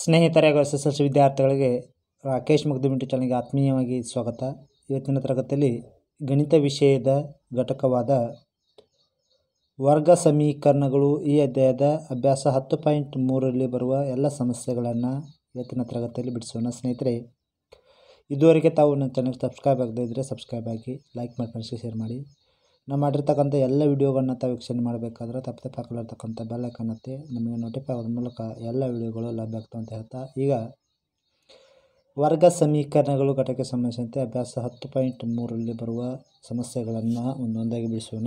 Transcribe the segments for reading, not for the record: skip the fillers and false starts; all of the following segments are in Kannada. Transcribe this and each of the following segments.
ಸ್ನೇಹಿತರೆ ಹಾಗೂ SSLC ವಿದ್ಯಾರ್ಥಿಗಳಿಗೆ ರಾಕೇಶ್ ಮಗ್ದುಮಿಂಟು ಚಾನಲ್ಗೆ ಆತ್ಮೀಯವಾಗಿ ಸ್ವಾಗತ. ಇವತ್ತಿನ ತರಗತಿಯಲ್ಲಿ ಗಣಿತ ವಿಷಯದ ಘಟಕವಾದ ವರ್ಗ ಸಮೀಕರಣಗಳು ಈ ಅಧ್ಯಾಯದ ಅಭ್ಯಾಸ 10.3ರಲ್ಲಿ ಬರುವ ಎಲ್ಲ ಸಮಸ್ಯೆಗಳನ್ನು ಇವತ್ತಿನ ತರಗತಿಯಲ್ಲಿ ಬಿಡಿಸೋಣ. ಸ್ನೇಹಿತರೆ, ಇದುವರೆಗೆ ತಾವು ನನ್ನ ಚಾನಲ್ಗೆ ಸಬ್ಸ್ಕ್ರೈಬ್ ಆಗದೇ ಇದ್ದರೆ ಸಬ್ಸ್ಕ್ರೈಬ್ ಆಗಿ, ಲೈಕ್ ಮಾಡಿ, ಫ್ರೆಂಡ್ಸ್ಗೆ ಶೇರ್ ಮಾಡಿ. ನಾವು ಮಾಡಿರ್ತಕ್ಕಂಥ ಎಲ್ಲ ವಿಡಿಯೋಗಳನ್ನ ತಾವು ವೀಕ್ಷಣೆ ಮಾಡಬೇಕಾದ್ರೆ ತಪ್ಪದೆ ಪಕ್ಕದಲ್ಲಿರ್ತಕ್ಕಂಥ ಬೆಲ್ ಐಕಾನ್ ಒತ್ತಿ ನಮಗೆ ನೋಟಿಫೈ ಆಗೋದ್ರ ಮೂಲಕ ಎಲ್ಲ ವಿಡಿಯೋಗಳು ಲಭ್ಯ ಆಗ್ತವೆ ಅಂತ ಹೇಳ್ತಾ, ಈಗ ವರ್ಗ ಸಮೀಕರಣಗಳು ಘಟಕಕ್ಕೆ ಸಂಬಂಧಿಸಿದಂತೆ ಅಭ್ಯಾಸ 10.3ರಲ್ಲಿ ಬರುವ ಸಮಸ್ಯೆಗಳನ್ನು ಒಂದೊಂದಾಗಿ ಬಿಡಿಸೋಣ.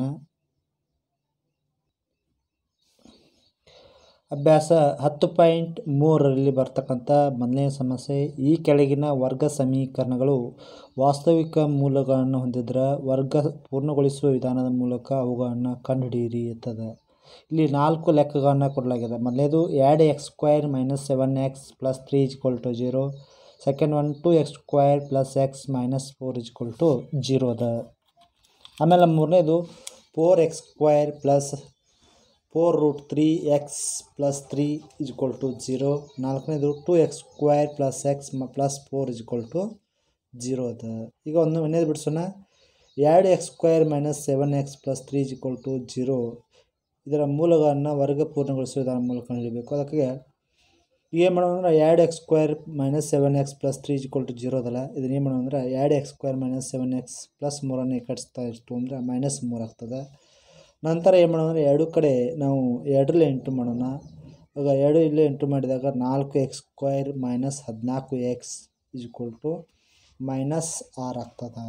ಅಭ್ಯಾಸ 10.3ರಲ್ಲಿ ಬರ್ತಕ್ಕಂಥ ಮೊದಲನೇ ಸಮಸ್ಯೆ, ಈ ಕೆಳಗಿನ ವರ್ಗ ಸಮೀಕರಣಗಳು ವಾಸ್ತವಿಕ ಮೂಲಗಳನ್ನು ಹೊಂದಿದ್ರೆ ವರ್ಗ ಪೂರ್ಣಗೊಳಿಸುವ ವಿಧಾನದ ಮೂಲಕ ಅವುಗಳನ್ನು ಕಂಡುಹಿಡಿಯಿರಿ ಇರ್ತದೆ. ಇಲ್ಲಿ 4 ಲೆಕ್ಕಗಳನ್ನು ಕೊಡಲಾಗಿದೆ. ಮೊದಲನೇದು add(x²) - 7x + 3 = 0. Second one 2x² + x - 4 = 0 ಅದ. ಆಮೇಲೆ ಮೂರನೇದು 4x² + 4√3x + 3 = 0. ನಾಲ್ಕನೇದು 2x² + x + 4 = 0 ಅದ. ಈಗ ಒಂದನೇದು ಬಿಡಿಸೋಣ. add(x²) - 7x + 3 = 0. ಇದರ ಮೂಲಗಳನ್ನು ವರ್ಗ ಪೂರ್ಣಗೊಳಿಸುವ ವಿಧಾನದ ಮೂಲಕ ಕಂಡುಹಿಡಿಯಬೇಕು. ಅದಕ್ಕೆ ಏನು ಮಾಡೋಣ ಅಂದ್ರೆ add(x² - 7x + 3 = 0 ಅದಲ್ಲ, ಇದನ್ನ ಏನು ಮಾಡೋಣ ಅಂದ್ರೆ add(x² - 7x + 3 ಎಕಡಿಸ್ತಾ ಇಷ್ಟು ಅಂದರೆ -3 ಆಗ್ತದೆ. ನಂತರ ಏನು ಮಾಡೋಣ ಅಂದರೆ ಎರಡು ಕಡೆ ನಾವು 2ರಲ್ಲಿ ಎಂಟು ಮಾಡೋಣ. ಆಗ 2 ಇಲ್ಲೇ ಎಂಟು ಮಾಡಿದಾಗ 4x² - 14x = -6 ಆಗ್ತದೆ.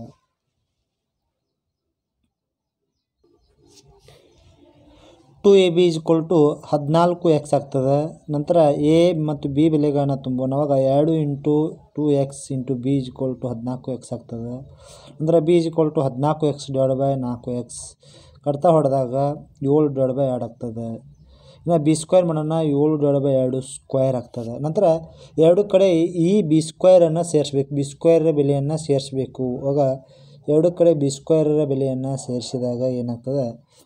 ಟು ab = 14x ಆಗ್ತದೆ. ನಂತರ a ಮತ್ತು b ಬೆಲೆಗಳನ್ನು ತುಂಬೋಣ. ಅವಾಗ 2 × 2x × b = 14x ಆಗ್ತದೆ. ನಂತರ b = 14x / 4x ಕಡ್ತಾ ಹೊಡೆದಾಗ 7/2 ಆಗ್ತದೆ. ಇನ್ನು b² ಮಾಡೋಣ. 7/2² ಆಗ್ತದೆ. ನಂತರ ಎರಡು ಕಡೆ ಈ b² ಸೇರಿಸ್ಬೇಕು. b² ಬೆಲೆಯನ್ನು ಸೇರಿಸಬೇಕು. ಆಗ ಎರಡು ಕಡೆ b² ಬೆಲೆಯನ್ನು ಸೇರಿಸಿದಾಗ ಏನಾಗ್ತದೆ,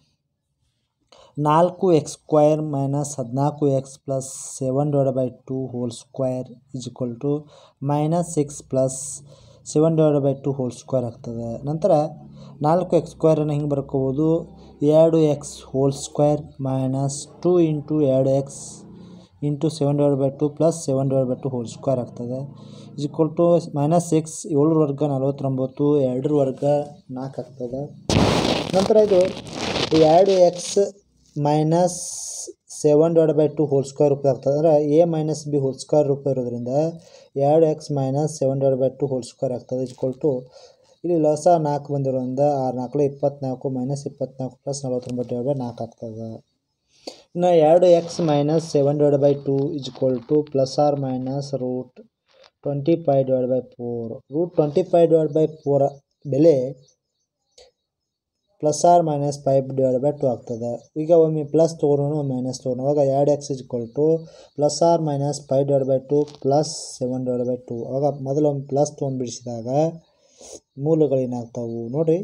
4x² - 14x + 7/2 2 = -6 + 7/2 ಆಗ್ತದೆ. ನಂತರ 4x² ಹಿಂಗೆ ಬರ್ಕೋಬೋದು. 2x² - 2 × 2x × 7/2 + 7/2 ಆಗ್ತದೆ -6. 7 ವರ್ಗ 49, 2 ವರ್ಗ 4 ಆಗ್ತದೆ. ನಂತರ ಇದು 2x - 7/2 ರೂಪ ಆಗ್ತದೆ. ಅಂದರೆ a - b ಹೋಲ್ ರೂಪ ಇರೋದ್ರಿಂದ 2x - 7/2 ಆಗ್ತದೆ ಇಲ್ಲಿ ಲಸ 4 ಬಂದಿರೋದ್ರಿಂದ 6 × 4 = 24 - 24 + 49/4 ಆಗ್ತದೆ. ಇನ್ನು 2x - 7/2 ± √25/4. √25/4 ಬೆಲೆ ±5/2 ಆಗ್ತದೆ. ಈಗ ಒಮ್ಮೆ ಪ್ಲಸ್ ತೊಗೊಳೋಣ, ಒಮ್ಮೆ ಮೈನಸ್ ತೊಗೊಳೋಣ. ಅವಾಗ 2x = ±5/2 + 7/2. ಅವಾಗ ಮೊದಲು ಒಮ್ಮೆ ಪ್ಲಸ್ ತೊಗೊಂಡು ಬಿಡಿಸಿದಾಗ ಮೂಲಗಳೇನಾಗ್ತಾವೆ ನೋಡಿರಿ.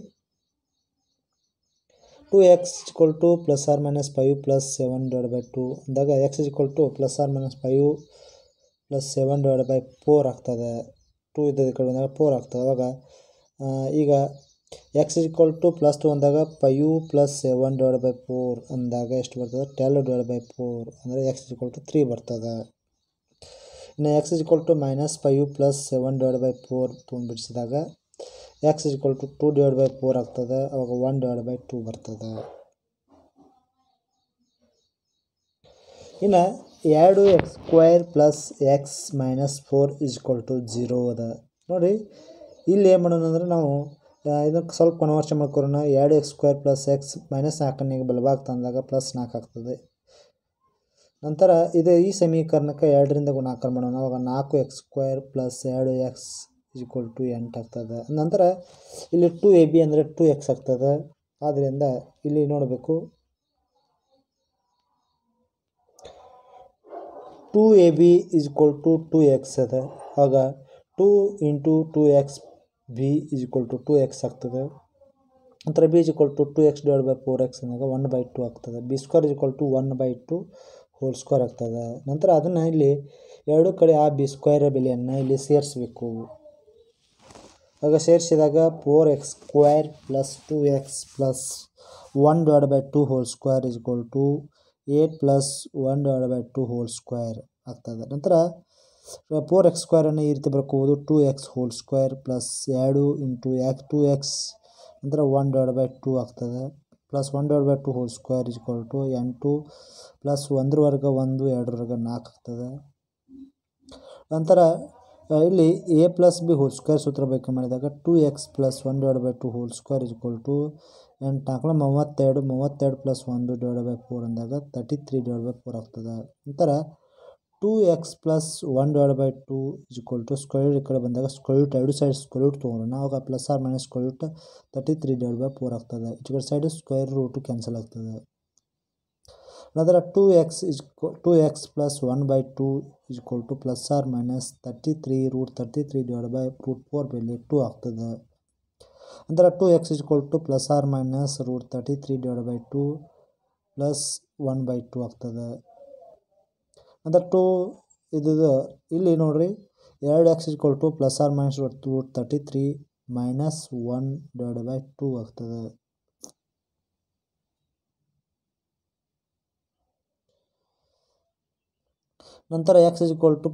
2x = ±5 + 7/2 ಅಂದಾಗ x = ±5 + 7/4 ಆಗ್ತದೆ. 2 ಇದ್ದದ ಕಡೆ ಬಂದಾಗ 4 ಆಗ್ತದೆ. ಅವಾಗ ಈಗ x = ಪ್ಲಸ್ ತೊಗೊಂಡಾಗ 5 + 7/4 ಅಂದಾಗ ಎಷ್ಟು ಬರ್ತದೆ, 12/4 ಅಂದರೆ x = 3 ಬರ್ತದೆ. ಇನ್ನು x = -5 + 7/4 ತೊಗೊಂಡು ಬಿಡಿಸಿದಾಗ x = 2/4 ಆಗ್ತದೆ. ಅವಾಗ 1/2 ಬರ್ತದೆ. ಇನ್ನು 2x² + x - 4 = 0 ಅದ. ನೋಡಿ, ಇಲ್ಲಿ ಏನು ಮಾಡೋಣ ಅಂದರೆ ನಾವು ಇದಕ್ಕೆ ಸ್ವಲ್ಪ ಕನ್ವರ್ಷನ್ ಮಾಡ್ಕೊಳ್ಳೋಣ. 2x² + x -4 ಬಲಭಾಗ ತಂದಾಗ +4 ಆಗ್ತದೆ. ನಂತರ ಈ ಸಮೀಕರಣಕ್ಕೆ 2ರಿಂದ ಗುಣಾಕಾರ ಮಾಡೋಣ. ಅವಾಗ 4x² + 2x = 8 ಆಗ್ತದೆ. ನಂತರ ಇಲ್ಲಿ 2ab ಅಂದರೆ 2x ಆಗ್ತದೆ. ಆದ್ದರಿಂದ ಇಲ್ಲಿ ನೋಡಬೇಕು, 2ab = 2x ಅದ. ಆಗ 2 × 2xb = 2x ಆಗ್ತದೆ. ನಂತರ b = 2x / 4x ಅಂದಾಗ 1/2 ಆಗ್ತದೆ. b² = 1/2 ಹೋಲ್ ಸ್ಕ್ವೇರ್ ಆಗ್ತದೆ. ನಂತರ ಅದನ್ನು ಇಲ್ಲಿ ಎರಡು ಕಡೆ ಆ ಬಿ ಸ್ಕ್ವೇರ್ ಬೆಲೆಯನ್ನು ಇಲ್ಲಿ ಸೇರಿಸಬೇಕು. ಆಗ ಸೇರಿಸಿದಾಗ 4x² + 2x + 1/2 hole square = 8 + 1/2 whole square ಆಗ್ತದೆ. ನಂತರ 4x² ಈ ರೀತಿ ಬರ್ಕೋಬೋದು. 2x whole square plus 2 × 2x ನಂತರ 1/2 ಆಗ್ತದೆ ಪ್ಲಸ್ 1/2 ಹೋಲ್ ಸ್ಕ್ವೇರ್ = 8 ಪ್ಲಸ್ 1 ವರ್ಗ 1 2 ವರ್ಗ 4 ಆಗ್ತದೆ. ನಂತರ ಇಲ್ಲಿ a + b ಹೋಲ್ ಸ್ಕ್ವೇರ್ ಸೂತ್ರ ಬಳಕೆ ಮಾಡಿದಾಗ 2x + 1/2 ಹೋಲ್ ಸ್ಕ್ವೇರ್ = 8 4 32 32 + 1/4 ಅಂದಾಗ 33/4 ಆಗ್ತದೆ. ನಂತರ 2x + 1/2 ಸ್ಕ್ವೇರ್ ಈ ಕಡೆ ಬಂದಾಗ ಸ್ಕ್ವೇರ್ ರೂಟ್ ಎರಡು ಸೈಡ್ ಸ್ಕ್ವೇರ್ ರೂಟ್ ತೊಗೊಳ್ಳೋಣ. ಆವಾಗ ± ಸ್ಕ್ವೇರ್ ರೂಟ್ 33/4 ಆಗ್ತದೆ. ಈ ಕಡೆ ಸೈಡ್ ಸ್ಕ್ವೇರ್ ರೂಟ್ ಕ್ಯಾನ್ಸಲ್ ಆಗ್ತದೆ. ನಂತರ 2x + 1/2 ± 33 √33/4 ಬೆಲೆ 2 ಆಗ್ತದೆ. ನಂತರ 2x ± √33/2 + 1/2 ಆಗ್ತದೆ. ನಂತರ 2 ಇದು ಇಲ್ಲಿ ನೋಡ್ರಿ 2x ± √33 - 1/2 ಆಗ್ತದೆ. ನಂತರ x ±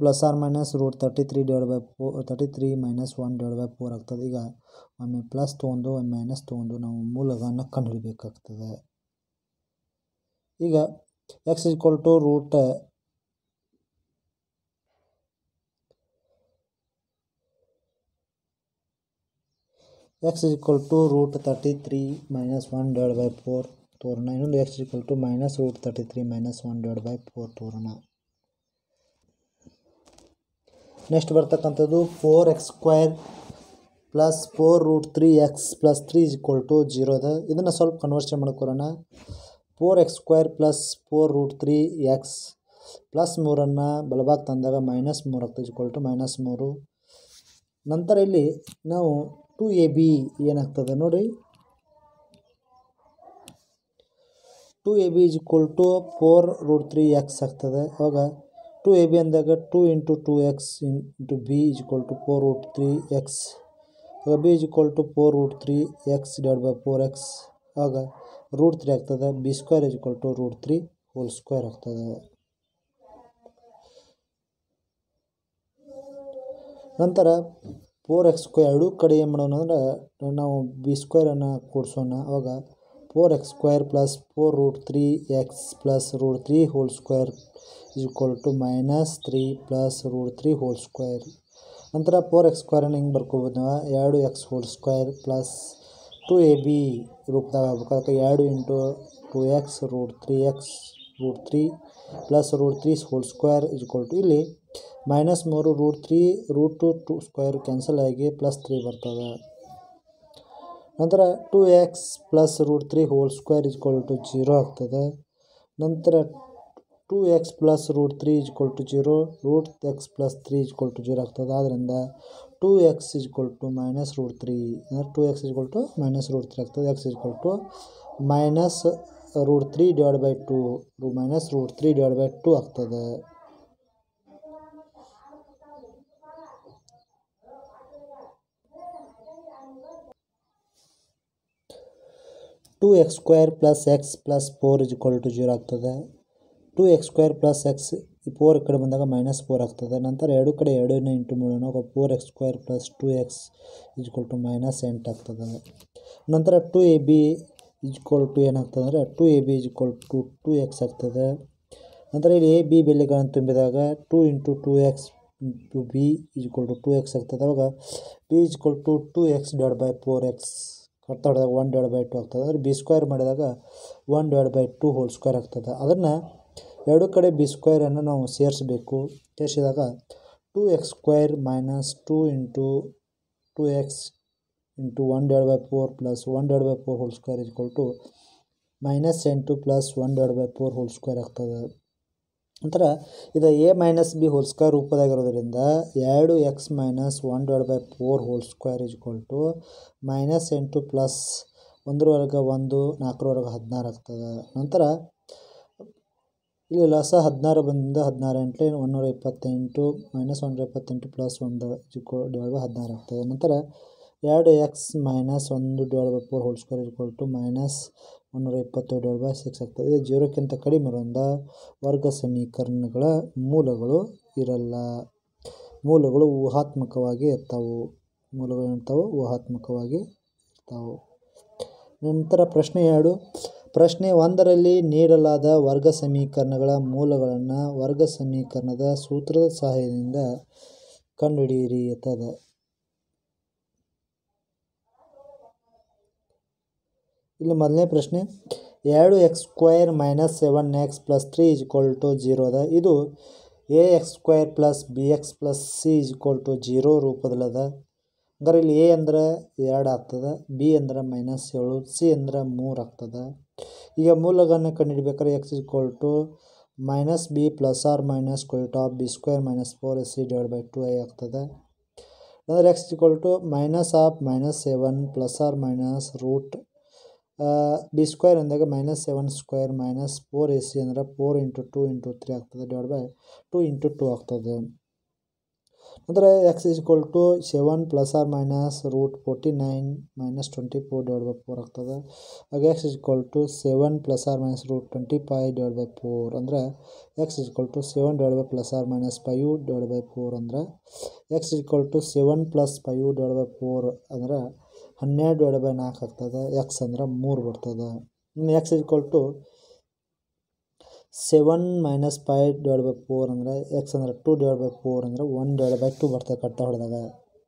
√33 - 1/4 ಆಗ್ತದೆ. ಈಗ ಒಮ್ಮೆ ಪ್ಲಸ್ ತೊಗೊಂಡು ಒಮ್ಮೆ ಮೈನಸ್ ತೊಗೊಂಡು ನಾವು ಮೂಲಗಳನ್ನು ಕಂಡುಹಿಡಬೇಕಾಗ್ತದೆ. ಈಗ x = √33 - 1/4 ತೋರೋಣ. ಇನ್ನೊಂದು x = -√33 - 1/4 ತೋರೋಣ. ನೆಕ್ಸ್ಟ್ ಬರ್ತಕ್ಕಂಥದ್ದು 4x² + 4√3x + 3 = 0 ಅದ. ಇದನ್ನು ಸ್ವಲ್ಪ ಕನ್ವರ್ಷನ್ ಮಾಡ್ಕೊಳ್ಳೋಣ. 4x² + 4√3x ಪ್ಲಸ್ 3 ಬಲಭಾಗ ತಂದಾಗ -3 ಆಗ್ತದೆ -3. ನಂತರ ಇಲ್ಲಿ ನಾವು 2ab ಏನಾಗ್ತದೆ ನೋಡಿ. 2ab = 4√3x ಆಗ್ತದೆ. ಅವಾಗ 2ab ಅಂದಾಗ 2 × 2x × b = 4√3x. b = 4√3x/4x ಆಗ √3 ಆಗ್ತದೆ. b² = √3 ಹೋಲ್ ಸ್ಕ್ವೇರ್ ಆಗ್ತದೆ. ನಂತರ 4x² ಎರಡೂ ಕಡೆ ಏನು ಮಾಡೋಣ ಅಂದ್ರೆ ನಾವು b² ಕೂಡಿಸೋಣ. ಅವಾಗ 4x² + 4√3x + √3 whole square = -3 + √3 whole square. ನಂತರ 4x² ಹಿಂಗೆ ಬರ್ಕೋಬೋದು ನಾವು 2x whole square plus 2ab ರೂಪದಾಗ ಆಗ್ಬೇಕು. 2 × 2x √3x √3 plus √3 whole square = ಇಲ್ಲಿ -3 √3 √2 ಸ್ಕ್ವೇರ್ ಕ್ಯಾನ್ಸಲ್ ಆಗಿ +3 ಬರ್ತದೆ. ನಂತರ 2x + √3 ಹೋಲ್ ಸ್ಕ್ವೇರ್ = 0 ಆಗ್ತದೆ. ನಂತರ 2x + √3 = 0 √x + 3 = 0 ಆಗ್ತದೆ. ಆದ್ದರಿಂದ 2x = -√3 ಅಂದರೆ 2x = -√3 ಆಗ್ತದೆ. x = -√3/2 ಆಗ್ತದೆ. x² + x + 4 = 0 ಆಗ್ತದೆ. 2x² + x 4 ಕಡೆ ಬಂದಾಗ -4 ಆಗ್ತದೆ. ನಂತರ ಎರಡು ಕಡೆ 2ನ್ನ ಇಂಟು ಮಾಡೋಣ. 4x² + 2x = -8 ಆಗ್ತದೆ. ನಂತರ 2ab ಏನಾಗ್ತದೆ ಅಂದರೆ 2ab = 2x ಆಗ್ತದೆ. ನಂತರ ಇಲ್ಲಿ a b ಬೆಲೆಗಳನ್ನು ತುಂಬಿದಾಗ 2 × 2x × b = 2x ಆಗ್ತದೆ. ಅವಾಗ b = 2x/4x ಕಟ್ತಾ ಹೊಡೆದಾಗ 1/2 ಆಗ್ತದೆ. ಅಂದರೆ b² ಮಾಡಿದಾಗ 1/2 ಹೋಲ್ ಸ್ಕ್ವೇರ್ ಆಗ್ತದೆ. ಅದನ್ನು ಎರಡು ಕಡೆ b² ನಾವು ಸೇರಿಸಬೇಕು. ಸೇರಿಸಿದಾಗ 2x² - 2 × 2x × 1/4 + 1/4 whole square = -8 + 1/4 whole square ಆಗ್ತದೆ. ನಂತರ ಇದು a - b ಹೋಲ್ ಸ್ಕ್ವೇರ್ ರೂಪದಾಗಿರೋದ್ರಿಂದ 2x - 1/4 ಹೋಲ್ ಸ್ಕ್ವೇರ್ = -8 ಪ್ಲಸ್ 1 ವರ್ಗ 1 4 ವರ್ಗ 16 ಆಗ್ತದೆ. ನಂತರ ಇಲ್ಲಿ ಲಸ 16 ಬಂದಿಂದ 16 ಎಂಟ್ಲೆ 128 ಮೈನಸ್ 128 ಪ್ಲಸ್ 1 16 ಆಗ್ತದೆ. ನಂತರ 2x minus 1/4 whole square equal to minus 127/6 ಆಗ್ತದೆ. ಇದು 0ಕ್ಕಿಂತ ಕಡಿಮೆ ಇರೋದ್ರಿಂದ ವರ್ಗ ಸಮೀಕರಣಗಳ ಮೂಲಗಳು ಇರಲ್ಲ. ಮೂಲಗಳು ಊಹಾತ್ಮಕವಾಗಿ ಇರ್ತಾವೆ. ಮೂಲಗಳು ಇರ್ತಾವೆ, ಊಹಾತ್ಮಕವಾಗಿ ಇರ್ತಾವೆ. ನಂತರ ಪ್ರಶ್ನೆ 2. ಪ್ರಶ್ನೆ 1ರಲ್ಲಿ ನೀಡಲಾದ ವರ್ಗ ಸಮೀಕರಣಗಳ ಮೂಲಗಳನ್ನು ವರ್ಗ ಸಮೀಕರಣದ ಸೂತ್ರದ ಸಹಾಯದಿಂದ ಕಂಡುಹಿಡಿಯಿರಿ ಅಂತದ. ಇಲ್ಲಿ ಮೊದಲನೇ ಪ್ರಶ್ನೆ 2x² ಮೈನಸ್ 7x ಪ್ಲಸ್ 3 0 ಅದ. ಇದು ax² plus bx plus c 0 ರೂಪದಲ್ಲದ. ಹಂಗಾರೆ ಇಲ್ಲಿ a ಅಂದ್ರೆ 2 ಆಗ್ತದೆ, b ಅಂದ್ರೆ -7, c ಅಂದ್ರೆ 3 ಆಗ್ತದೆ. ಈಗ ಮೂಲಗಳನ್ನು ಕಂಡುಹಿಡಿಬೇಕಾದ್ರೆ x minus b plus or minus b² minus 4ac/2i ಆಗ್ತದೆ. ಅಂದರೆ x minus of -7 plus or minus root b² ಅಂದಾಗ -7² ಮೈನಸ್ 4ac ಅಂದರೆ 4 × 2 × 3 ಆಗ್ತದೆ /2 × 2 ಆಗ್ತದೆ. ಅಂದರೆ x 7 plus or minus root 49 minus 24/4 ಆಗ್ತದೆ. ಆಗ x 7 plus or minus root 25/4 ಅಂದರೆ x 7 ಪ್ಲಸ್ ಆರ್ ಮೈನಸ್ 5/4 ಅಂದರೆ x 7 ಪ್ಲಸ್ 5/4 ಅಂದ್ರೆ 12/4 ಆಗ್ತದೆ. x ಅಂದ್ರೆ 3 ಬರ್ತದೆ. ಇನ್ನು x 7 ಮೈನಸ್ 5/4 ಅಂದರೆ x ಅಂದ್ರೆ 2/4 ಅಂದರೆ 1/2 ಬರ್ತದೆ ಕಟ್ಟ ಹೊಡೆದಾಗ.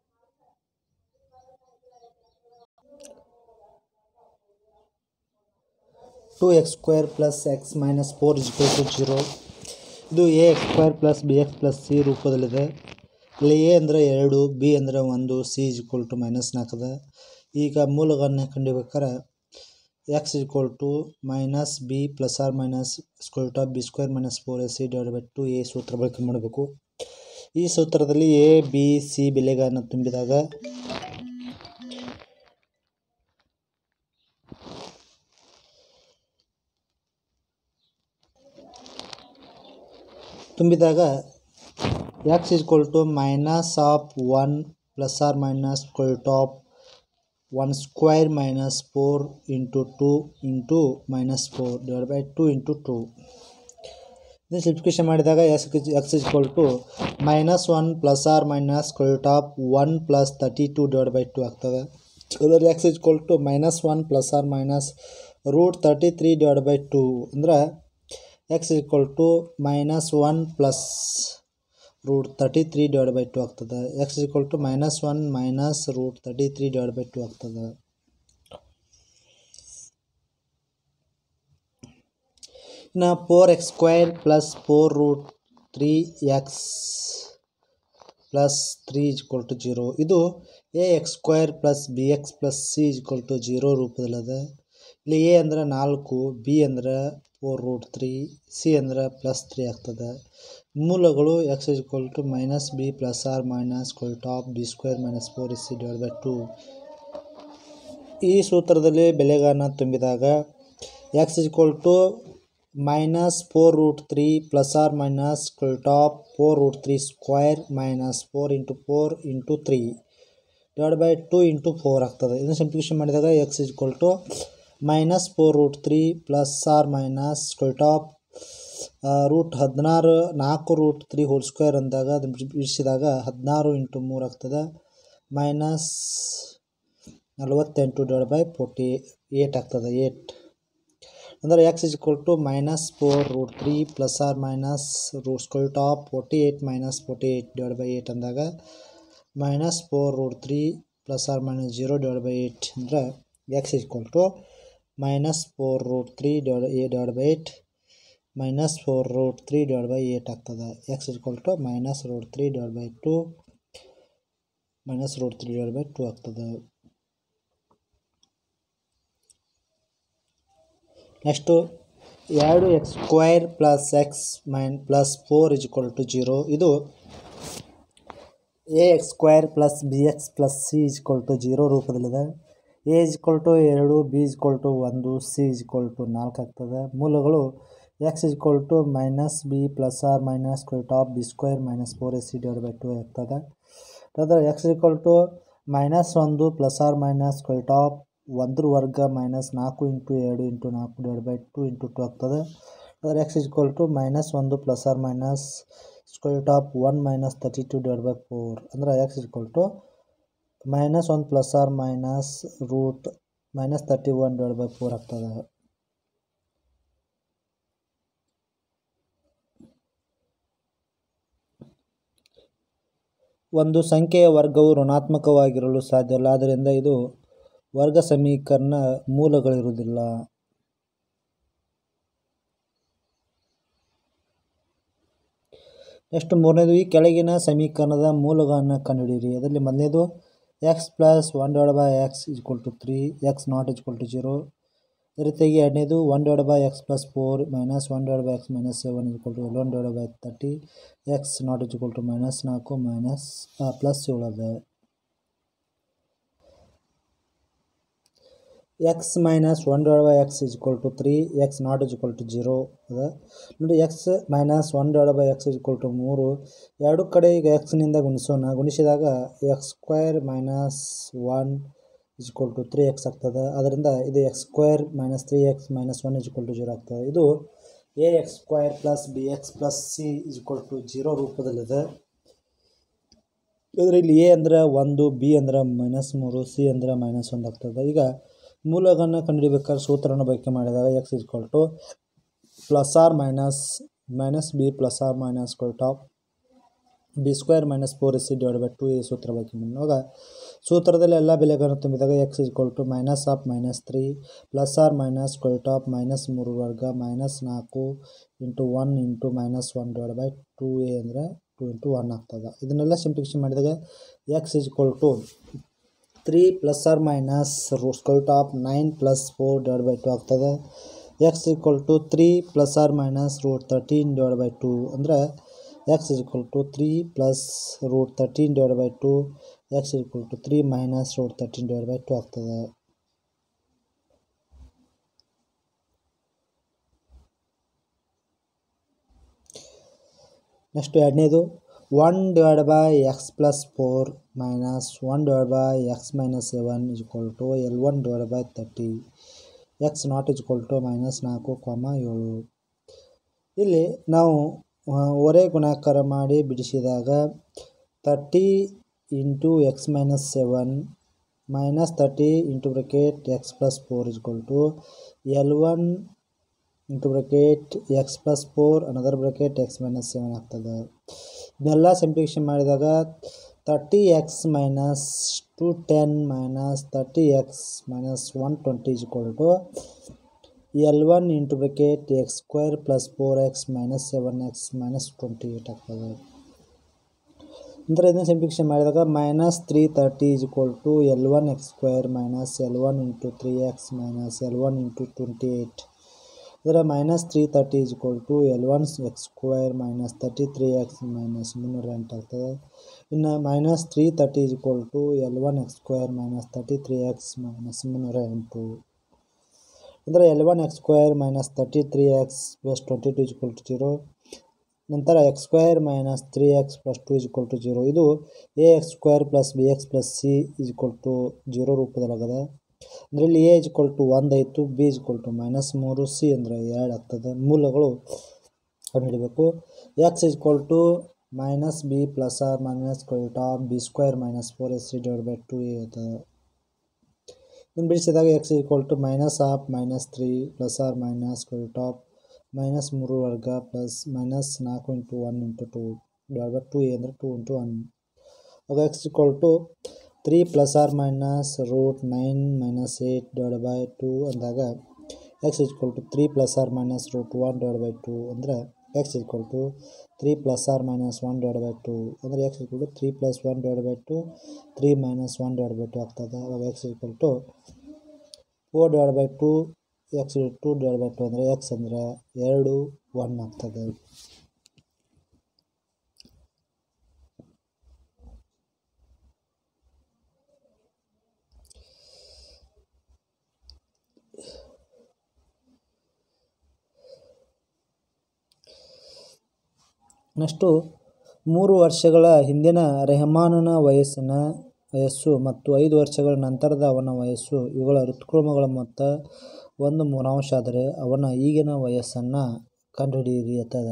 Two x² plus x minus 4 0. ಇದು ax² plus bx plus c ರೂಪದಲ್ಲಿದೆ. ಇಲ್ಲಿ a ಅಂದರೆ 2, b ಅಂದರೆ 1, c -4 ಅದ. ಈಗ ಮೂಲಗಳನ್ನು ಕಂಡುಹಿಡಿಬೇಕಾದ್ರೆ x minus b plus or minus b² minus 4ac/2a ಸೂತ್ರ ಬಳಕೆ ಮಾಡಬೇಕು. ಈ ಸೂತ್ರದಲ್ಲಿ a b c ಬೆಲೆಗಳನ್ನು ತುಂಬಿದಾಗ x minus of 1 plus or minus (1² minus 4 into 2 into minus 4/2 into 2. ಇದನ್ನು ಸಿಂಪ್ಲಿಫಿಕೇಶನ್ ಮಾಡಿದಾಗ x -1 plus or minus (1 plus 32/2 ಆಗ್ತದೆ. ಅದರ x -1 plus or minus root 33/2 ಅಂದರೆ x -1 ಪ್ಲಸ್ ರೂಟ್ 33/2 ಆಗ್ತದೆ. x -1 ಮೈನಸ್ ರೂಟ್ 33/2 ಆಗ್ತದೆ. ಇನ್ನು 4x² plus 4 root 3x plus 3 0. ಇದು ax² plus bx plus c 0 ರೂಪದಲ್ಲದ. ಇಲ್ಲಿ a ಅಂದರೆ 4, b ಅಂದರೆ 4 ರೂಟ್ 3, c ಅಂದರೆ ಪ್ಲಸ್ 3 ಆಗ್ತದೆ. ಮೂಲಗಳು x minus b plus or minus b² minus 4ac/2. ಈ ಸೂತ್ರದಲ್ಲಿ ಬೆಲೆಗಳನ್ನು ತುಂಬಿದಾಗ x minus 4 root 3 plus or minus 4 root 3 square minus 4 into 4 into 3/2 into 4 ಆಗ್ತದೆ. ಇದನ್ನು ಸಿಂಪ್ಲಿಫಿಕೇಶನ್ ಮಾಡಿದಾಗ x minus 4 root 3 plus or minus root 16 4 root 3 whole square ಅಂದಾಗ ಅದನ್ನು ಬಿಡಿಸಿದಾಗ 16 ಇಂಟು 3 ಆಗ್ತದೆ ಮೈನಸ್ 48/48 ಆಗ್ತದೆ 8. ಅಂದರೆ x minus 4 root 3 plus or minus root 48 minus 48/8 ಅಂದಾಗ minus 4 root 3 plus or minus 0/8 ಅಂದರೆ x minus 4 root 3/8 minus 4 root 3/8 ಆಗ್ತದೆ. x minus root 3/2 minus root 3/2 ಆಗ್ತದೆ. Next 2x² plus x plus 4 0. ಇದು ax² plus bx plus c 0 ರೂಪದಲ್ಲಿದೆ. a 2, b 1, c 4 ಆಗ್ತದೆ. ಮೂಲಗಳು x is equal to minus b plus or minus square top b square minus 4ac divide by 2 ಆಗ್ತದೆ. ಅದಾದ್ರೆ x is equal to -1 plus or minus square top 1 ವರ್ಗ minus 4 into 2 into 4 divide by 2 into 2 ಆಗ್ತದೆ. ಅದ್ರ x is equal to -1 plus or minus square top 1 minus 32 divide by 4 ಅಂದ್ರೆ x is equal to -1 plus or minus root -31 divide by 4 ಆಗ್ತದೆ. ಒಂದು ಸಂಖ್ಯೆಯ ವರ್ಗವು ಋಣಾತ್ಮಕವಾಗಿರಲು ಸಾಧ್ಯವಿಲ್ಲ, ಆದ್ದರಿಂದ ಇದು ವರ್ಗ ಸಮೀಕರಣ ಮೂಲಗಳಿರುವುದಿಲ್ಲ. ನೆಕ್ಸ್ಟ್ ಮೂರನೇದು, ಈ ಕೆಳಗಿನ ಸಮೀಕರಣದ ಮೂಲಗಳನ್ನು ಕಂಡುಹಿಡಿಯಿರಿ. ಅದರಲ್ಲಿ ಮೊದಲನೇದು x plus 1/x equal to 3 x not equal to 0. ಅದೇ ರೀತಿಯಾಗಿ ಎರಡನೇದು 1/x plus 4 minus 1/x minus 7 equal to L1/30 x not equal to -4 minus plus 7 ಅದ. X minus 1/x equal to 3 x not equal to 0 ಅದ. ನೋಡಿ X minus 1/x equal to 3 ಎರಡು ಕಡೆ ಈಗ ಎಕ್ಸ್ನಿಂದ ಗುಣಿಸೋಣ. ಗುಣಿಸಿದಾಗ x square minus 1 equal to 3x ಆಗ್ತದೆ. ಅದರಿಂದ ಇದು x square minus 3x minus 1 equal to 0 ಆಗ್ತದೆ. ಇದು ax square plus bx plus c equal to 0 ರೂಪದಲ್ಲಿದೆ. ಇದರಲ್ಲಿ a ಅಂದ್ರೆ 1, b ಅಂದ್ರೆ -3, c ಅಂದ್ರೆ -1 ಆಗ್ತದೆ. ಈಗ ಮೂಲಗಳನ್ನು ಕಂಡುಹಿಡಿಬೇಕಾದ್ರೆ ಸೂತ್ರವನ್ನು ಬಳಕೆ ಮಾಡಿದಾಗ x equal to plus or minus b plus or minus square top b square minus 4ac divide by 2 ಈ ಸೂತ್ರ ಬಳಕೆ ಮಾಡಿದಾಗ ಸೂತ್ರದಲ್ಲಿ ಎಲ್ಲ ಬೆಲೆಗಳನ್ನು ತುಂಬಿದಾಗ x equal to -3 plus or minus square top -3 ವರ್ಗ -4 into 1 into -1 divide by 2a ಅಂದರೆ 2 ಇಂಟು 1 ಆಗ್ತದೆ. ಇದನ್ನೆಲ್ಲ ಸಿಂಪ್ಲಿಫಿಕೇಷನ್ ಮಾಡಿದಾಗ x equal to 3 plus or minus square top 9 plus 4 divide by 2 ಆಗ್ತದೆ. X equal to 3 plus or minus √13 divide by 2 ಅಂದರೆ x equal to 3 plus √13 divide by 2 x equal to 3 minus √13 divide by 2 ಆಗ್ತದೆ. ನೆಕ್ಸ್ಟ್ ಎರಡನೇದು 1 divide by x plus 4 minus 1 divide by x minus 7 equal to L1 divide by 30 x not equal to -4, 7. ಇಲ್ಲಿ ನಾವು ಒರೆ ಗುಣಾಕಾರ ಮಾಡಿ ಬಿಡಿಸಿದಾಗ 30 into x minus 7 minus 30 into bracket x plus 4 equal to L1 into bracket x plus 4 another bracket x minus 7 ಆಗ್ತದೆ. ಇದನ್ನೆಲ್ಲ ಸಿಂಪ್ಲಿಫಿಕೇಷನ್ ಮಾಡಿದಾಗ 30x minus 210 minus 30x minus 120 equal to L1 into bracket x square plus 4x minus 7x minus 28 ಆಗ್ತದೆ. ನಂತರ ಇದನ್ನು ಸಿಂಪ್ಲಿಫಿಕೇಷನ್ ಮಾಡಿದಾಗ -330 equal to L1 x square minus L1 into 3x minus L1 into 28. ಇದರ -330 equal to L1 x square minus 33x minus 308 ಆಗ್ತದೆ. ಇನ್ನು -330 equal to L1 x square minus 33x minus 308. ಅಂದರೆ L1 x square minus 33x plus 22 equal to 0. ನಂತರ x square minus 3x plus 2 equal to 0. ಇದು ax square plus bx plus c equal to 0 ರೂಪದಲ್ಲಾಗದೆ. ಅಂದರೆ ಇಲ್ಲಿ a ಈಕ್ವಲ್ ಟು 1 ಆಯಿತು, b ಈಕ್ವಲ್ ಟು -3, c ಅಂದರೆ 2 ಆಗ್ತದೆ. ಮೂಲಗಳು ಕಂಡುಹಿಡಬೇಕು. X equal to minus b plus or minus square top b square minus 4ac divide by 2a ಆಗ್ತದೆ. ಇದನ್ನು ಬಿಡಿಸಿದಾಗ x equal to -3 plus or minus square top -3 ವರ್ಗ plus -4 into 1 into 2 divide by 2a ಅಂದರೆ 2 ಇಂಟು 1. ಆಗ x equal to 3 plus or minus √9 minus 8 divide by 2 ಅಂದಾಗ x equal to 3 plus or minus √1 divide by 2 ಅಂದರೆ x equal to 3 plus or minus 1 divide by 2 ಅಂದರೆ x equal to 3 plus 1 divide by 2 3 minus 1 divide by 2 ಆಗ್ತದೆ. ಅವಾಗ x equal to 4 divide by 2 x 2 divide by 2 ಅಂದರೆ ಎಕ್ಸ್ ಅಂದರೆ 2, 1 ಆಗ್ತದೆ. ನೆಕ್ಸ್ಟು 3 ವರ್ಷಗಳ ಹಿಂದಿನ ರೆಹಮಾನನ ವಯಸ್ಸು ಮತ್ತು 5 ವರ್ಷಗಳ ನಂತರದ ಅವನ ವಯಸ್ಸು ಇವುಗಳ ಋತುಕ್ರಮಗಳ ಮೊತ್ತ 1/3 ಆದರೆ ಅವನ ಈಗಿನ ವಯಸ್ಸನ್ನು ಕಂಡುಹಿಡಿಯಿರಿ ಅಂತದ.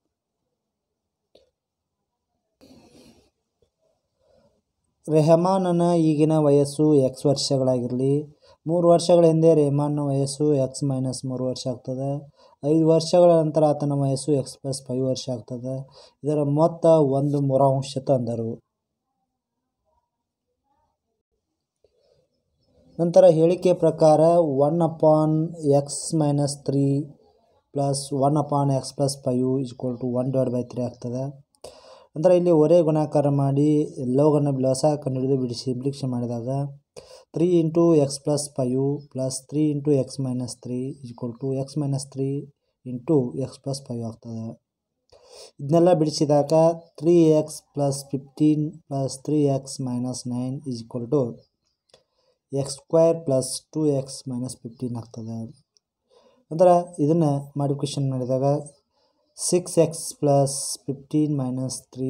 ರೆಹಮಾನನ ಈಗಿನ ವಯಸ್ಸು x ವರ್ಷಗಳಾಗಿರಲಿ. 3 ವರ್ಷಗಳ ಹಿಂದೆ ರೆಹಮಾನನ ವಯಸ್ಸು x - 3 ವರ್ಷ ಆಗ್ತದೆ. 5 ವರ್ಷಗಳ ನಂತರ ಆತನ ವಯಸ್ಸು x + 5 ವರ್ಷ ಆಗ್ತದೆ. ಇದರ ಮೊತ್ತ 1/3 ತಂದರು. ನಂತರ ಹೇಳಿಕೆ ಪ್ರಕಾರ 1/x - 3 + 1/x + 5 = 1/3 ಆಗ್ತದೆ. ನಂತರ ಇಲ್ಲಿ ಒರೇ ಗುಣಾಕಾರ ಮಾಡಿ ಲೋಗನ ಲಸ ಕಂಡುಹಿಡಿದು ಬಿಡಿಸಿ ಸಿಂಪ್ಲಿಫಿಕೇಶನ್ ಮಾಡಿದಾಗ 3 × x + 5 + 3 × x - 3 = x - 3 × x + 5 ಆಗ್ತದೆ. ಇದನ್ನೆಲ್ಲ ಬಿಡಿಸಿದಾಗ 3x + 15 + 3x - 9 = x² + 2x - 15 ಆಗ್ತದೆ. ನಂತರ ಇದನ್ನು ಮಾಡಿಫಿಕೇಶನ್ ಮಾಡಿದಾಗ 6x + 15 - 9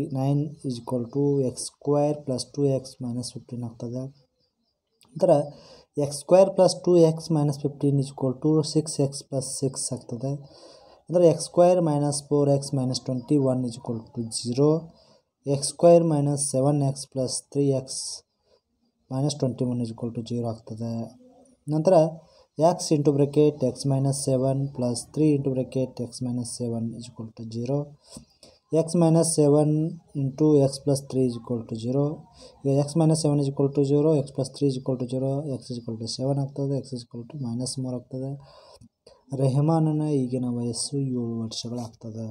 = x² + 2x - 15 ಆಗ್ತದೆ. ನಂತರ x² + 2x - 15 = 6x + 6 ಆಗ್ತದೆ. ಅಂದರೆ x² - 4x - 21 = 0. x² - 7x + 3x - 21 = 0 ಆಗ್ತದೆ. ನಂತರ x × x - 7 + 3 × x - 7 = 0. x - 7 × x + 3 = 0. ಈಗ x - 7 = 0, x + 3 = 0, x = 7 ಆಗ್ತದೆ, x = -3 ಆಗ್ತದೆ. ರೆಹಮಾನನ ಈಗಿನ ವಯಸ್ಸು 7 ವರ್ಷಗಳಾಗ್ತದೆ.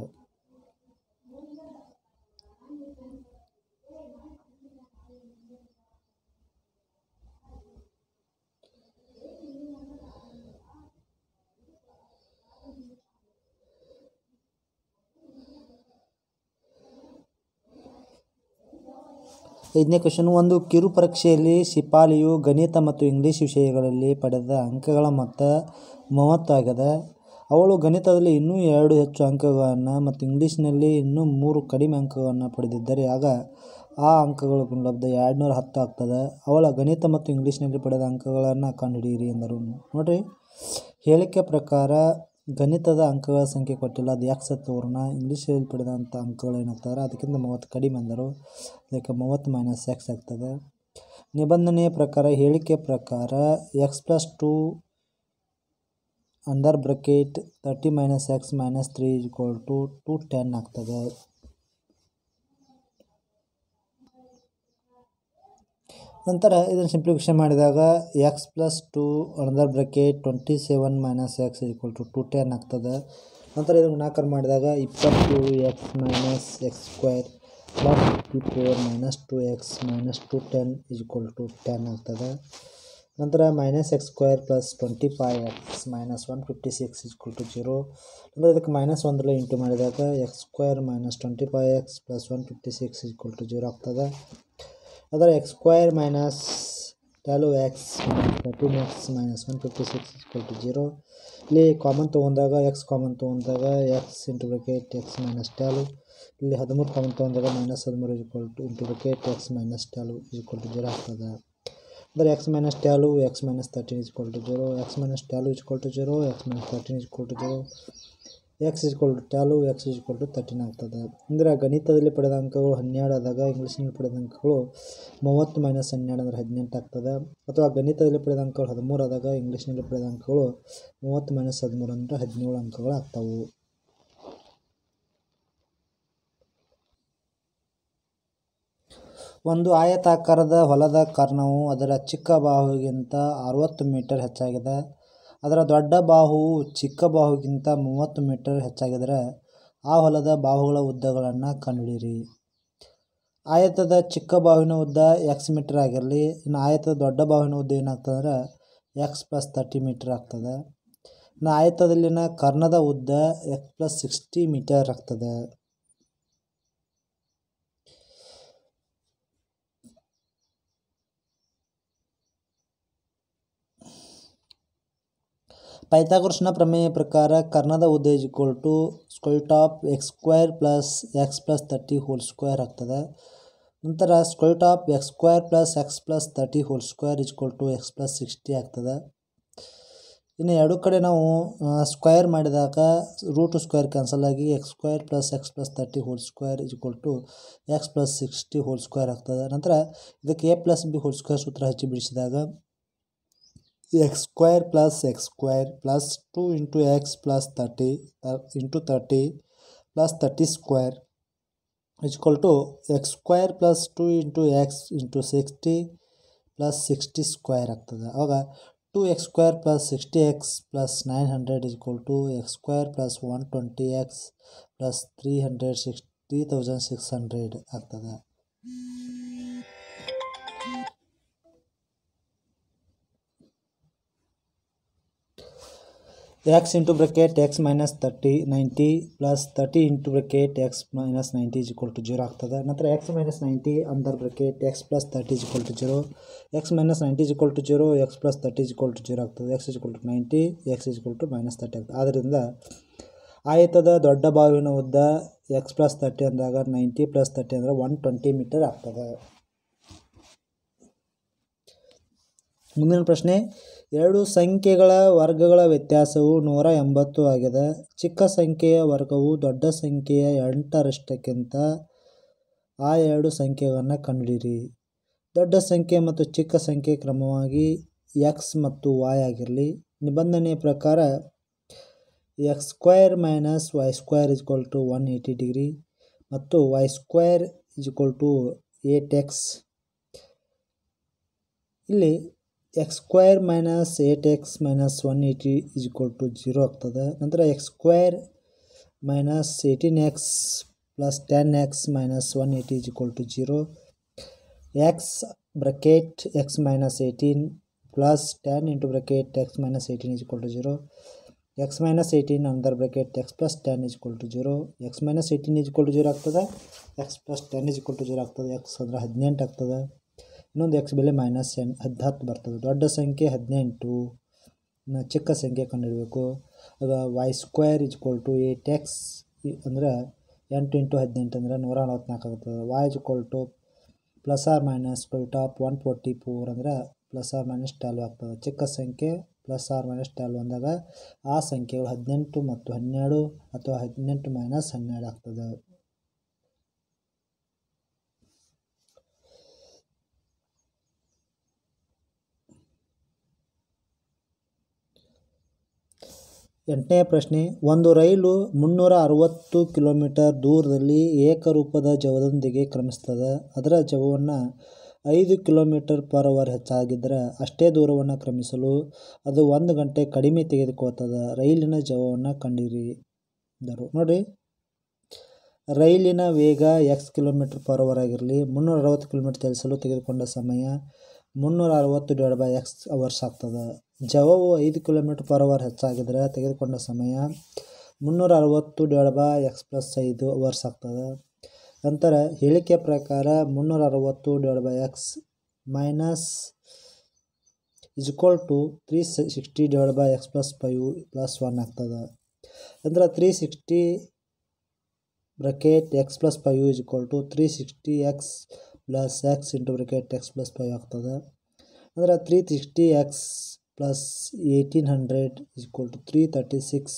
ಐದನೇ ಕ್ವೆಶ್ಚನ್, ಒಂದು ಕಿರು ಪರೀಕ್ಷೆಯಲ್ಲಿ ಶಿಪಾಲಿಯು ಗಣಿತ ಮತ್ತು ಇಂಗ್ಲಿಷ್ ವಿಷಯಗಳಲ್ಲಿ ಪಡೆದ ಅಂಕಗಳ ಮೊತ್ತ 30 ಆಗಿದೆ. ಅವಳು ಗಣಿತದಲ್ಲಿ ಇನ್ನೂ 2 ಹೆಚ್ಚು ಅಂಕಗಳನ್ನು ಮತ್ತು ಇಂಗ್ಲಿಷ್ನಲ್ಲಿ ಇನ್ನೂ 3 ಕಡಿಮೆ ಅಂಕಗಳನ್ನು ಪಡೆದಿದ್ದರೆ ಆಗ ಆ ಅಂಕಗಳ ಗುಣಲಬ್ಧ 210 ಆಗ್ತದೆ. ಅವಳ ಗಣಿತ ಮತ್ತು ಇಂಗ್ಲಿಷ್ನಲ್ಲಿ ಪಡೆದ ಅಂಕಗಳನ್ನು ಕಂಡುಹಿಡಿಯಿರಿ ಎಂದರು. ನೋಡಿರಿ, ಹೇಳಿಕೆ ಪ್ರಕಾರ ಗಣಿತದ ಅಂಕಗಳ ಸಂಖ್ಯೆ ಕೊಟ್ಟಿಲ್ಲ, ಅದು x ಅಂತ ತೋರೋಣ. ಇಂಗ್ಲೀಷಲ್ಲಿ ಪಡೆದಂಥ ಅಂಕಗಳು ಏನಾಗ್ತದೆ, ಅದಕ್ಕಿಂತ 30 ಕಡಿಮೆ ಅಂದರು, ಅದಕ್ಕೆ 30 - x ಆಗ್ತದೆ. ನಿಬಂಧನೆಯ ಪ್ರಕಾರ ಹೇಳಿಕೆ ಪ್ರಕಾರ x + 2 (30 - x - 3 = 210 ಆಗ್ತದೆ. ನಂತರ ಇದನ್ನು ಸಿಂಪ್ಲಿಫಿಕೇಶನ್ ಮಾಡಿದಾಗ x + 2 (27 - x = 210 ಆಗ್ತದೆ. ನಂತರ ಇದನ್ನು ಗುಣಾಕಾರ ಮಾಡಿದಾಗ 22x - x² + 54 - 2x - 210 = 10 ಆಗ್ತದೆ. ನಂತರ -x² + 25x - 156 = 0. ನಂತರ ಇದಕ್ಕೆ -1 ಇಂಟು ಮಾಡಿದಾಗ x² - 25x + 156 = 0 ಆಗ್ತದೆ. ಅದರ x² - 12x - 13x - 156 = 0. ಇಲ್ಲಿ ಕಾಮನ್ ತೊಗೊಂಡಾಗ x ಕಾಮನ್ ತೊಗೊಂಡಾಗ x × x - 12. ಇಲ್ಲಿ 13 ಕಾಮನ್ ತೊಗೊಂಡಾಗ -13 × x - 12 = 0 ಆಗ್ತದೆ. ಅಂದರೆ x - 12 x - 13 = 0, x - 12 = 0, x - 13 = 0, x = 12, x = 13 ಆಗ್ತದೆ. ಅಂದರೆ ಗಣಿತದಲ್ಲಿ ಪಡೆದ ಅಂಕಗಳು 12 ಆದಾಗ ಇಂಗ್ಲೀಷ್ನಲ್ಲಿ ಪಡೆದ ಅಂಕಗಳು 30 - 12 ಅಂದರೆ 18 ಆಗ್ತದೆ. ಅಥವಾ ಗಣಿತದಲ್ಲಿ ಪಡೆದ ಅಂಕಗಳು 13 ಆದಾಗ ಇಂಗ್ಲೀಷ್ನಲ್ಲಿ ಪಡೆದ ಅಂಕಗಳು 30 - 13 ಅಂದರೆ 17 ಅಂಕಗಳು ಆಗ್ತವೆ. ಒಂದು ಆಯತಾಕಾರದ ಹೊಲದ ಕರ್ಣವು ಅದರ ಚಿಕ್ಕ ಬಾಹುವಿಗಿಂತ 60 ಮೀಟರ್ ಹೆಚ್ಚಾಗಿದೆ. ಅದರ ದೊಡ್ಡ ಬಾಹುವು ಚಿಕ್ಕ ಬಾಹುವಿಗಿಂತ 30 ಮೀಟರ್ ಹೆಚ್ಚಾಗಿದ್ದರೆ ಆ ಹೊಲದ ಬಾಹುಗಳ ಉದ್ದಗಳನ್ನು ಕಂಡುಹಿಡಿಯಿರಿ. ಆಯತದ ಚಿಕ್ಕ ಬಾಹುವಿನ ಉದ್ದ x ಮೀಟರ್ ಆಗಿರಲಿ. ಇನ್ನು ಆಯತದ ದೊಡ್ಡ ಬಾಹುವಿನ ಉದ್ದ ಏನಾಗ್ತದೆ ಅಂದರೆ x + 30 ಮೀಟರ್ ಆಗ್ತದೆ. ಇನ್ನು ಆಯತದಲ್ಲಿನ ಕರ್ಣದ ಉದ್ದ x + 60 ಮೀಟರ್ ಆಗ್ತದೆ. ಪೈಥಾಗೊರಸ್ನ ಪ್ರಮೇಯ ಪ್ರಕಾರ ಕರ್ಣದ ಉದ್ದ √ x² + x + 30² ಆಗ್ತದೆ. ನಂತರ √ x² + x + 30² x + 60 ಆಗ್ತದೆ. ಇನ್ನು ಎರಡು ಕಡೆ ನಾವು ಸ್ಕ್ವೇರ್ ಮಾಡಿದಾಗ ರೂಟ್ ಸ್ಕ್ವೇರ್ ಕ್ಯಾನ್ಸಲ್ ಆಗಿ x² + x + 30² x + 60² ಆಗ್ತದೆ. ನಂತರ ಇದಕ್ಕೆ a + b² ಸೂತ್ರ ಹಚ್ಚಿ ಬಿಡಿಸಿದಾಗ x² + x² + 2 × x + 30 × 30 + 30² x² + 2 × x × 60 + 60² ಆಗ್ತದೆ. ಆವಾಗ 2x² + 60x + 900 x² + 120x + 3600 ಆಗ್ತದೆ. x × x - 90 + 30 × x - 90 0 ಆಗ್ತದೆ. ನಂತರ x - 90 under bracket x + 30 0 x - 90 0 x + 30 0 ಆಗ್ತದೆ. x = 90 x = -30 ಆಗ್ತದೆ. ಆದ್ದರಿಂದ ಆಯತದ ದೊಡ್ಡ ಬಾಹುವಿನ ಉದ್ದ x + 30 ಅಂದಾಗ 90 + 30 ಅಂದರೆ 120 ಮೀಟರ್ ಆಗ್ತದೆ. ಮುಂದಿನ ಪ್ರಶ್ನೆ, ಎರಡು ಸಂಖ್ಯೆಗಳ ವರ್ಗಗಳ ವ್ಯತ್ಯಾಸವು 180 ಆಗಿದೆ. ಚಿಕ್ಕ ಸಂಖ್ಯೆಯ ವರ್ಗವು ದೊಡ್ಡ ಸಂಖ್ಯೆಯ 8ರಷ್ಟಕ್ಕಿಂತ ಆ ಎರಡು ಸಂಖ್ಯೆಗಳನ್ನು ಕಂಡುಹಿಡಿಯಿರಿ. ದೊಡ್ಡ ಸಂಖ್ಯೆ ಮತ್ತು ಚಿಕ್ಕ ಸಂಖ್ಯೆ ಕ್ರಮವಾಗಿ x ಮತ್ತು y ಆಗಿರಲಿ. ನಿಬಂಧನೆಯ ಪ್ರಕಾರ x² - y² = 180 ಡಿಗ್ರಿ ಮತ್ತು y² = 8x. ಇಲ್ಲಿ x² - 8x - 180 0 ಆಗ್ತದೆ. ನಂತರ x² - 18x + 10x - 180 0 x bracket x - 18 + 10 × x - 18 0 x - 18 under bracket x + 10 0 x - 18 0 ಆಗ್ತದೆ. x + 10 0 ಆಗ್ತದೆ. x ಅಂದರೆ 18 ಆಗ್ತದೆ. ಇನ್ನೊಂದು x ಬೆಲೆ -10 ಬರ್ತದೆ. ದೊಡ್ಡ ಸಂಖ್ಯೆ 18, ಚಿಕ್ಕ ಸಂಖ್ಯೆ ಕಂಡುಹಿಡಬೇಕು. ಆಗ y² = 8x ಅಂದರೆ 8 × 18 ಅಂದರೆ 144 ಆಗ್ತದೆ. y ± √144 ಅಂದರೆ ± 12 ಆಗ್ತದೆ. ಚಿಕ್ಕ ಸಂಖ್ಯೆ ± 12 ಅಂದಾಗ ಆ ಸಂಖ್ಯೆಗಳು 18 ಮತ್ತು 12 ಅಥವಾ 18 - 12 ಆಗ್ತದೆ. ಎಂಟನೇ ಪ್ರಶ್ನೆ, ಒಂದು ರೈಲು 360 ಕಿಲೋಮೀಟರ್ ದೂರದಲ್ಲಿ ಏಕರೂಪದ ಜವದೊಂದಿಗೆ ಕ್ರಮಿಸುತ್ತದೆ. ಅದರ ಜವವನ್ನು 5 km/h ಹೆಚ್ಚಾಗಿದ್ದರೆ ಅಷ್ಟೇ ದೂರವನ್ನು ಕ್ರಮಿಸಲು ಅದು 1 ಗಂಟೆ ಕಡಿಮೆ ತೆಗೆದುಕೊಳ್ಳುತ್ತದೆ. ರೈಲಿನ ಜವವನ್ನು ಕಂಡುಹಿಡಿದರು. ನೋಡಿ, ರೈಲಿನ ವೇಗ x km/h ಆಗಿರಲಿ. 360 km ಚಲಿಸಲು ತೆಗೆದುಕೊಂಡ ಸಮಯ 360 × x hours ಆಗ್ತದೆ. ಜವವು 5 km/h ಹೆಚ್ಚಾಗಿದ್ದರೆ ತೆಗೆದುಕೊಂಡ ಸಮಯ 360 × x + 5 hours ಆಗ್ತದೆ. ನಂತರ ಹೇಳಿಕೆಯ ಪ್ರಕಾರ 360 × x - 360 × x + 5 + 1 ಆಗ್ತದೆ. ನಂತರ 360 bracket x + 5 360x + x × x + 5 ಆಗ್ತದೆ. ನಂತರ 360x + 1800 336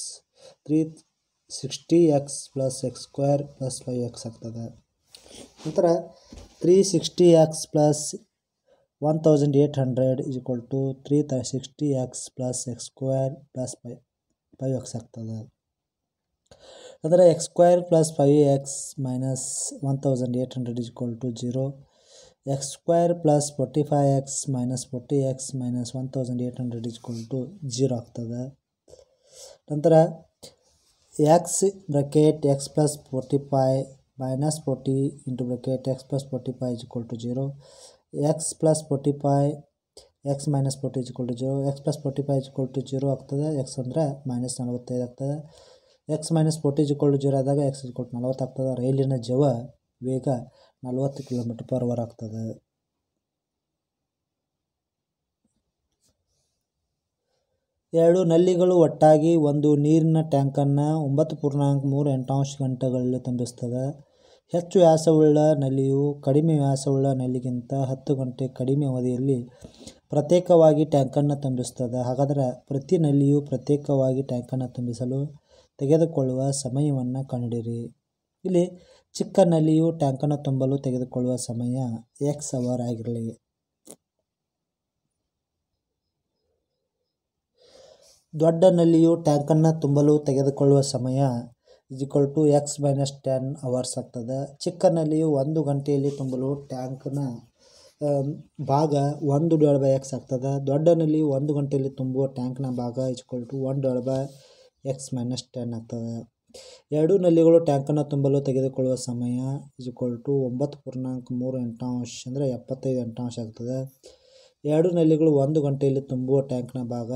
360x + x² + 5x ಆಗ್ತದೆ. ನಂತರ 360x + 1800 360x + x² + 5x ಆಗ್ತದೆ. ನಂತರ x² + 5x - 1800 0 x² + 45x - 40x - 1800 0 ಆಗ್ತದೆ. ನಂತರ x bracket x + 45 - 40 × x + 45 0 x + 45 x - 40 0 x + 45 0 ಆಗ್ತದೆ. x ಅಂದರೆ -45 ಆಗ್ತದೆ. x - 40 0 ಆದಾಗ x = 40 ಆಗ್ತದೆ. ರೈಲಿನ ಜವ ವೇಗ 40 km/h ಆಗ್ತದೆ. ಎರಡು ನಲ್ಲಿಗಳು ಒಟ್ಟಾಗಿ ಒಂದು ನೀರಿನ ಟ್ಯಾಂಕನ್ನು 9.38 ಗಂಟೆಗಳಲ್ಲಿ ತುಂಬಿಸ್ತದೆ. ಹೆಚ್ಚು ವ್ಯಾಸವುಳ್ಳ ನಲ್ಲಿಯು ಕಡಿಮೆ ವ್ಯಾಸವುಳ್ಳ ನಲ್ಲಿಗಿಂತ 10 ಗಂಟೆ ಕಡಿಮೆ ಅವಧಿಯಲ್ಲಿ ಪ್ರತ್ಯೇಕವಾಗಿ ಟ್ಯಾಂಕನ್ನು ತುಂಬಿಸ್ತದೆ. ಹಾಗಾದರೆ ಪ್ರತಿ ನಲ್ಲಿಯು ಪ್ರತ್ಯೇಕವಾಗಿ ಟ್ಯಾಂಕನ್ನು ತುಂಬಿಸಲು ತೆಗೆದುಕೊಳ್ಳುವ ಸಮಯವನ್ನು ಕಂಡುಹಿಡಿಯಿರಿ. ಇಲ್ಲಿ ಚಿಕ್ಕ ನಲ್ಲಿಯು ಟ್ಯಾಂಕನ್ನು ತುಂಬಲು ತೆಗೆದುಕೊಳ್ಳುವ ಸಮಯ x ಅವರ್ ಆಗಿರಲಿ. ದೊಡ್ಡ ನಲ್ಲಿಯು ಟ್ಯಾಂಕನ್ನು ತುಂಬಲು ತೆಗೆದುಕೊಳ್ಳುವ ಸಮಯ x - 10 ಅವರ್ಸ್ ಆಗ್ತದೆ. ಚಿಕ್ಕ ನಲ್ಲಿಯು 1 ಗಂಟೆಯಲ್ಲಿ ತುಂಬಲು ಟ್ಯಾಂಕ್ನ ಭಾಗ 1/x ಆಗ್ತದೆ. ದೊಡ್ಡ ನಲ್ಲಿಯು 1 ಗಂಟೆಯಲ್ಲಿ ತುಂಬುವ ಟ್ಯಾಂಕ್ನ ಭಾಗ 1/x - 10 ಆಗ್ತದೆ. ಎರಡು ನಲ್ಲಿಗಳು ಟ್ಯಾಂಕನ್ನು ತುಂಬಲು ತೆಗೆದುಕೊಳ್ಳುವ ಸಮಯ 9.38 ಅಂದರೆ 75 ಆಗ್ತದೆ. ಎರಡು ನಲ್ಲಿಗಳು 1 ಗಂಟೆಯಲ್ಲಿ ತುಂಬುವ ಟ್ಯಾಂಕ್ನ ಭಾಗ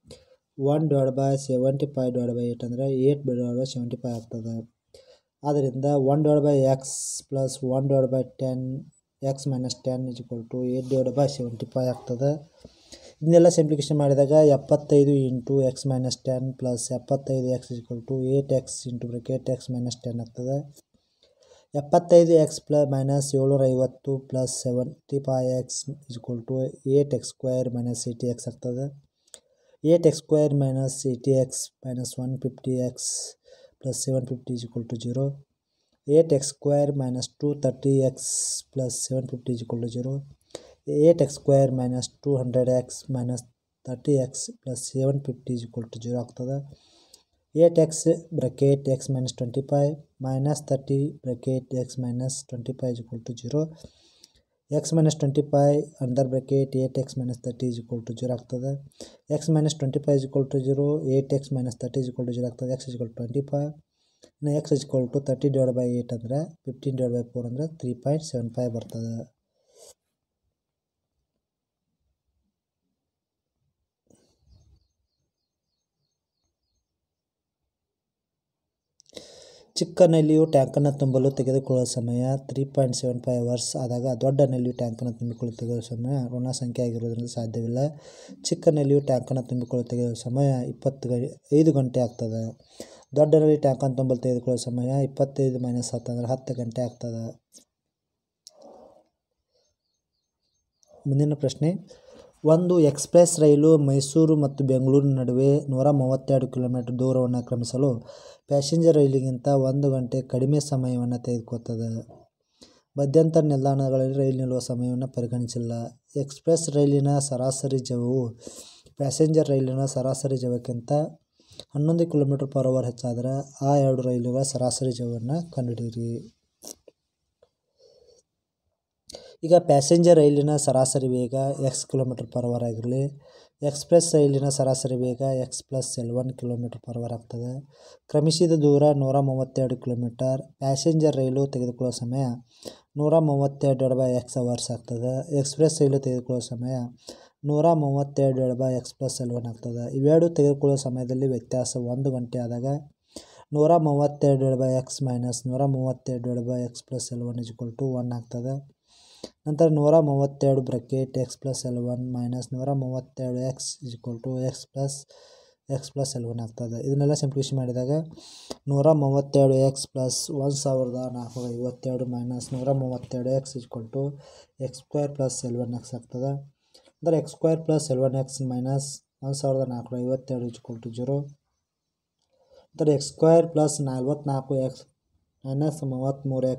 1/75/8 ಅಂದರೆ 8/75 ಆಗ್ತದೆ. ಆದ್ದರಿಂದ 1/x + 1/10 x - 10 8/75 ಆಗ್ತದೆ. ಇದನ್ನೆಲ್ಲ ಸಿಂಪ್ಲಿಫಿಕೇಶನ್ ಮಾಡಿದಾಗ 75 × x - 10 + 75x 8x (x - 10) ಆಗ್ತದೆ. 75x - 750 + 75x 8x² - 80x ಆಗ್ತದೆ. 8x² - 80x - 150x + 750 0. 8x² - 230x + 750 0. 8x² - 200x - 30x + 750 0 ಆಗ್ತದೆ. 8x (x - 25) - 30 (x - 25) 0. x - 25 (8x - 30) 0 ಆಗ್ತದೆ. x - 25 0, 8x - 30 0 ಆಗ್ತದೆ. x 25 x 30/8 ಅಂದರೆ 15/4 ಅಂದರೆ 3.75 ಬರ್ತದೆ. ಚಿಕ್ಕ ನಲ್ಲಿಯು ಟ್ಯಾಂಕನ್ನು ತುಂಬಲು ತೆಗೆದುಕೊಳ್ಳುವ ಸಮಯ 3.75 ಅವರ್ಸ್ ಆದಾಗ ದೊಡ್ಡ ನಲ್ಲಿಯು ಟ್ಯಾಂಕನ್ನು ತುಂಬಿಕೊಳ್ಳಲು ತೆಗೆದುಕೊಳ್ಳುವ ಸಮಯ ಋಣ ಸಂಖ್ಯೆ ಆಗಿರುವುದರಿಂದ ಸಾಧ್ಯವಿಲ್ಲ. ಚಿಕ್ಕ ನಲ್ಲಿಯು ಟ್ಯಾಂಕನ್ನು ತುಂಬಿಕೊಳ್ಳಲು ತೆಗೆದುಕೊಳ್ಳುವ ಸಮಯ 5 ಗಂಟೆ ಆಗ್ತದೆ. ದೊಡ್ಡ ನಲ್ಲಿ ಟ್ಯಾಂಕನ್ನು ತುಂಬಲು ತೆಗೆದುಕೊಳ್ಳುವ ಸಮಯ 25 - 10 ಅಂದರೆ 10 ಗಂಟೆ ಆಗ್ತದೆ. ಮುಂದಿನ ಪ್ರಶ್ನೆ, ಒಂದು ಎಕ್ಸ್ಪ್ರೆಸ್ ರೈಲು ಮೈಸೂರು ಮತ್ತು ಬೆಂಗಳೂರಿನ ನಡುವೆ 132 ಕಿಲೋಮೀಟರ್ ದೂರವನ್ನು ಕ್ರಮಿಸಲು ಪ್ಯಾಸೆಂಜರ್ ರೈಲಿಗಿಂತ 1 ಗಂಟೆ ಕಡಿಮೆ ಸಮಯವನ್ನು ತೆಗೆದುಕೊಳ್ಳುತ್ತದೆ. ಮಧ್ಯಂತರ ನಿಲ್ದಾಣಗಳಲ್ಲಿ ರೈಲು ನಿಲ್ಲುವ ಸಮಯವನ್ನು ಪರಿಗಣಿಸಿಲ್ಲ. ಎಕ್ಸ್ಪ್ರೆಸ್ ರೈಲಿನ ಸರಾಸರಿ ವೇಗವು ಪ್ಯಾಸೆಂಜರ್ ರೈಲಿನ ಸರಾಸರಿ ವೇಗಕ್ಕಿಂತ 11 km/h ಹೆಚ್ಚಾದರೆ ಆ ಎರಡು ರೈಲುಗಳ ಸರಾಸರಿ ವೇಗವನ್ನು ಕಂಡುಹಿಡಿಯಿರಿ. ಈಗ ಪ್ಯಾಸೆಂಜರ್ ರೈಲಿನ ಸರಾಸರಿ ವೇಗ x km/h ಆಗಿರಲಿ. ಎಕ್ಸ್ಪ್ರೆಸ್ ರೈಲಿನ ಸರಾಸರಿ ವೇಗ x + L1 km/h ಆಗ್ತದೆ. ಕ್ರಮಿಸಿದ ದೂರ 132 ಕಿಲೋಮೀಟರ್. ಪ್ಯಾಸೆಂಜರ್ ರೈಲು ತೆಗೆದುಕೊಳ್ಳುವ ಸಮಯ 132/x ಅವರ್ಸ್ ಆಗ್ತದೆ. ಎಕ್ಸ್ಪ್ರೆಸ್ ರೈಲು ತೆಗೆದುಕೊಳ್ಳುವ ಸಮಯ 132/x + L1 ಆಗ್ತದೆ. ಇವೆರಡು ತೆಗೆದುಕೊಳ್ಳುವ ಸಮಯದಲ್ಲಿ ವ್ಯತ್ಯಾಸ 1 ಗಂಟೆ ಆದಾಗ 132/x - 132/x + L1 1 ಆಗ್ತದೆ. ನಂತರ 132 (x + L1 - 132x x + L1 ಆಗ್ತದೆ. ಇದನ್ನೆಲ್ಲ ಸಿಂಪ್ಲಿಫಿಕೇಶನ್ ಮಾಡಿದಾಗ 132x + 1452 - 132x x² + L1x ಆಗ್ತದೆ. ಅಂದರೆ x² + L1x - 1452 0. ನಂತರ x² + 44x - 33x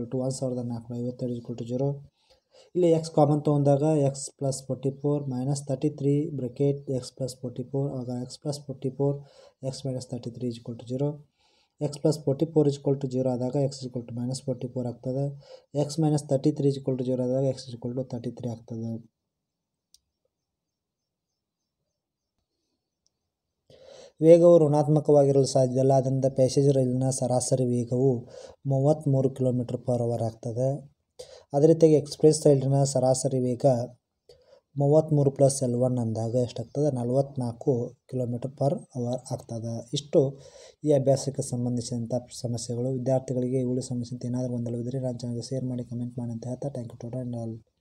1452 0. ಇಲ್ಲಿ x ಕಾಮನ್ ತೊಗೊಂಡಾಗ x + 44 - 33 (x + 44) ಆಗ x + 44 x - 33 0. x + 44 0 ಆದಾಗ x -44 ಆಗ್ತದೆ. x - 33 0 ಆದಾಗ x 33 ಆಗ್ತದೆ. ವೇಗವು ಋಣಾತ್ಮಕವಾಗಿರಲು ಸಾಧ್ಯವಿಲ್ಲ. ಆದ್ದರಿಂದ ಪ್ಯಾಸೆಂಜರ್ ರೈಲಿನ ಸರಾಸರಿ ವೇಗವು 33 km/h ಆಗ್ತದೆ. ಅದೇ ರೀತಿಯಾಗಿ ಎಕ್ಸ್ಪ್ರೆಸ್ ರೈಲಿನ ಸರಾಸರಿ ವೇಗ 33 + L1 ಅಂದಾಗ ಎಷ್ಟಾಗ್ತದೆ 44 km/h ಆಗ್ತದೆ. ಇಷ್ಟು ಈ ಅಭ್ಯಾಸಕ್ಕೆ ಸಂಬಂಧಿಸಿದಂಥ ಸಮಸ್ಯೆಗಳು. ವಿದ್ಯಾರ್ಥಿಗಳಿಗೆ ಇವುಗಳ ಸಮಸ್ಯೆ ಏನಾದರೂ ಗೊಂದಲವಿದ್ದರೆ ನನ್ನ ಚಾನಲ್ಗೆ ಶೇರ್ ಮಾಡಿ, ಕಮೆಂಟ್ ಮಾಡಿ ಅಂತ ಹೇಳ್ತಾ ಥ್ಯಾಂಕ್ ಯು ಟು ಆಲ್.